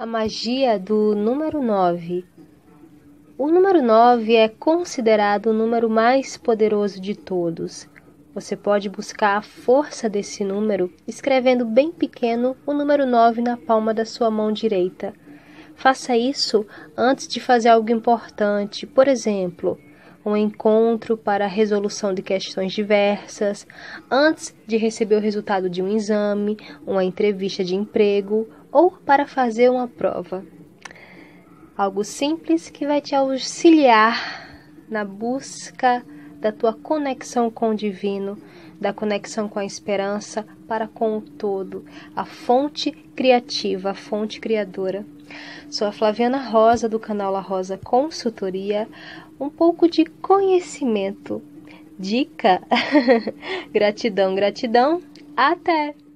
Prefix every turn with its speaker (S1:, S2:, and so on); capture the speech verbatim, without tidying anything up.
S1: magia do número nove. O número nove é considerado o número mais poderoso de todos. Você pode buscar a força desse número escrevendo bem pequeno o número nove na palma da sua mão direita. Faça isso antes de fazer algo importante, por exemplo, um encontro para a resolução de questões diversas, antes de receber o resultado de um exame, uma entrevista de emprego ou para fazer uma prova. Algo simples que vai te auxiliar na busca da tua conexão com o divino, da conexão com a esperança para com o todo, a fonte criativa, a fonte criadora. Sou a Flaviana Rosa, do canal La Rosa Consultoria. Um pouco de conhecimento. Dica? Gratidão, gratidão. Até!